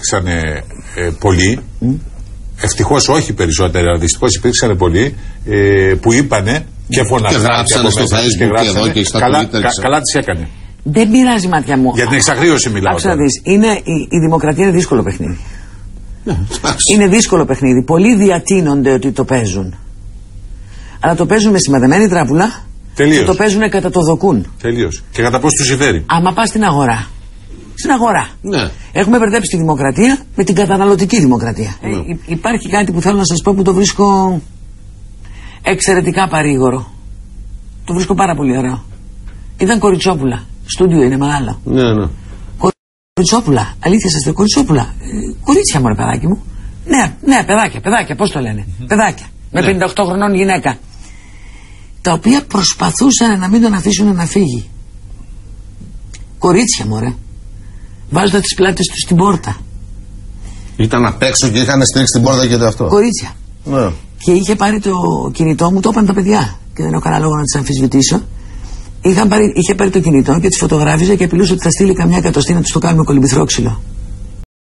υπήρξαν πολλοί, ευτυχώς όχι περισσότεροι, αλλά δυστυχώς υπήρξαν πολλοί που είπανε και φωνάζανε και γράψανε στο Facebook και εδώ και στα Twitter. Καλά τις έκανε. Δεν πειράζει, μάτια μου. Για την εξαγρίωση μιλάω. Άκουσα να δεις, η δημοκρατία είναι δύσκολο παιχνίδι. Είναι δύσκολο παιχνίδι. Πολλοί διατείνονται ότι το παίζουν. Αλλά το παίζουν με σημαδεμένη τράπουλα. Τελείως. Και το παίζουν κατά το δοκούν. Τελείως. Και κατά πώς τους συμφέρει. Άμα πας στην αγορά. Στην αγορά. Ναι. Έχουμε μπερδέψει τη δημοκρατία με την καταναλωτική δημοκρατία. Υπάρχει κάτι που θέλω να σας πω που το βρίσκω εξαιρετικά παρήγορο. Το βρίσκω πάρα πολύ ωραίο. Ήταν Κοριτσόπουλα. Στούντιο είναι μεγάλο. Ναι. Κοριτσόπουλα. Αλήθεια σας λέω, Κοριτσόπουλα. Κορίτσια μου, ρε παιδάκι μου. Ναι, παιδάκια, πώς το λένε. Παιδάκια. Με 58 χρονών γυναίκα. Τα οποία προσπαθούσαν να μην τον αφήσουν να φύγει. Κορίτσια μου, ρε. Βάζοντα τις πλάτες του στην πόρτα. Ήταν απ' έξω και είχαν στρίξει την πόρτα και το αυτό. Κορίτσια. Ναι. Και είχε πάρει το κινητό μου, το είπαν τα παιδιά. Και δεν έχω κανένα λόγο να τις αμφισβητήσω. Είχε πάρει το κινητό και τις φωτογράφιζε και απειλούσε ότι θα στείλει καμιά εκατοστή να τους το κάνουμε κολυμπηθρόξυλο.